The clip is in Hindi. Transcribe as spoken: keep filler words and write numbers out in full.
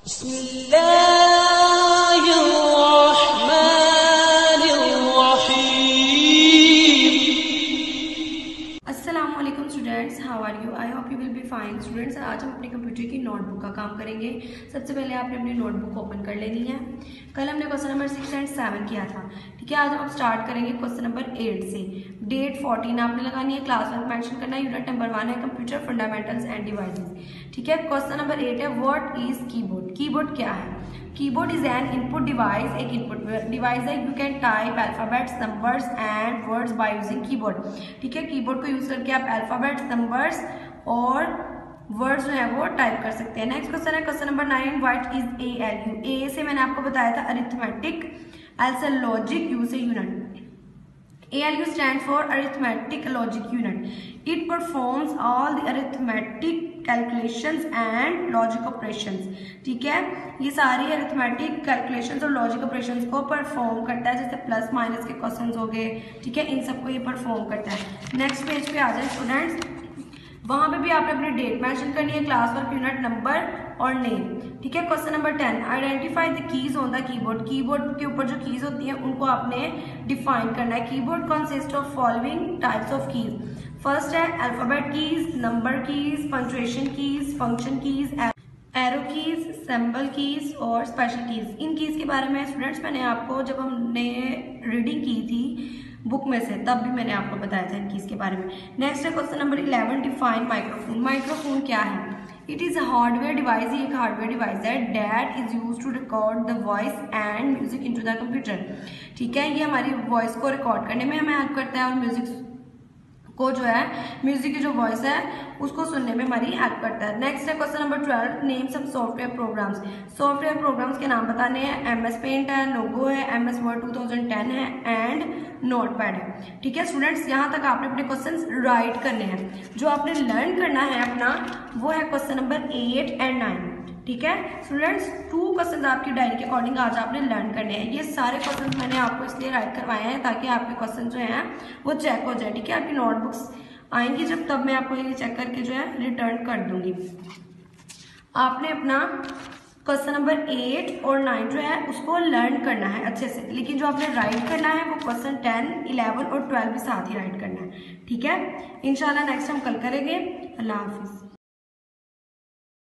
अस्सलामुअलैकुम students, how are you? I hope you will be fine students. आज हम अपने कंप्यूटर की नोटबुक का काम करेंगे। सबसे पहले आपने अपनी नोटबुक ओपन कर लेनी है। कल हमने question number six and seven किया था, ठीक है। आज हम स्टार्ट करेंगे क्वेश्चन नंबर एट से। डेट फोर्टीन आपने लगानी है, क्लास वर्क मेंशन करना है, यूनिट नंबर वन है कंप्यूटर फंडामेंटल्स एंड डिवाइसेस, ठीक है। क्वेश्चन नंबर एट है, व्हाट इज कीबोर्ड? कीबोर्ड क्या है? Keyboard is an input device. एक इनपुट डिवाइस है, you can type alphabets, numbers and words by using keyboard, ठीक है। कीबोर्ड को यूज करके आप अल्फाबेट्स, नंबर्स और वर्ड्स जो है वो टाइप कर सकते हैं। नेक्स्ट क्वेश्चन है question number nine, what is A L U? A से मैंने आपको बताया था अरिथमेटिक, एल से लॉजिक, यू से unit. A L U stands for arithmetic logic unit. It performs all the arithmetic calculations and logic operations. ठीक है, ये सारी arithmetic calculations और logic operations को perform करता है, जैसे प्लस माइनस के क्वेश्चंस हो गए, ठीक है, इन सबको ये perform करता है। नेक्स्ट पेज पे आ जाए स्टूडेंट्स, वहां पे भी आपने अपनी डेट मेंशन करनी है, क्लास वर्क, यूनिट नंबर और नेम, ठीक है। Question number ten, identify the keys on the keyboard. Keyboard के ऊपर जो कीज होती हैं उनको आपने डिफाइन करना है। Keyboard consist of following types of keys. First है alphabet keys, number keys, punctuation keys, function keys, arrow keys, symbol keys और स्पेशल कीज। इन कीज के बारे में स्टूडेंट्स मैंने आपको जब हमने रीडिंग की थी बुक में से, तब भी मैंने आपको बताया था इन कीज के बारे में। नेक्स्ट है question number eleven, define microphone. Microphone क्या है? इट इज हार्डवेयर डिवाइस, एक हार्डवेयर डिवाइस है, that is use to record the voice and music into the computer, ठीक है। ये हमारी वॉइस को रिकॉर्ड करने में हमें हेल्प करता है और म्यूजिक को जो है, म्यूजिक की जो वॉइस है उसको सुनने में हमारी हेल्प करता है। नेक्स्ट है question number twelve, name some software programs. Software programs के नाम बताने हैं। एम एस पेंट है, लोगो है, M S Word two thousand ten है एंड नोटपैड है, ठीक है। स्टूडेंट्स यहाँ तक आपने अपने क्वेश्चंस राइट करने हैं। जो आपने लर्न करना है अपना वो है question number eight and nine, ठीक है। स्टूडेंट्स टू क्वेश्चन आपकी डायरी के अकॉर्डिंग आज आपने लर्न करने हैं। ये सारे क्वेश्चन मैंने आपको इसलिए राइट करवाए हैं ताकि आपके क्वेश्चन जो हैं वो चेक हो जाए, ठीक है। आपकी नोटबुक्स आएंगी जब, तब मैं आपको ये चेक करके जो है रिटर्न कर दूंगी। आपने अपना क्वेश्चन नंबर एट और नाइन जो है उसको लर्न करना है अच्छे से, लेकिन जो आपने राइट करना है वो क्वेश्चन टेन, इलेवन और ट्वेल्व भी साथ ही राइट करना है, ठीक है। इंशाल्लाह नेक्स्ट हम कल करेंगे। अल्लाह हाफिज।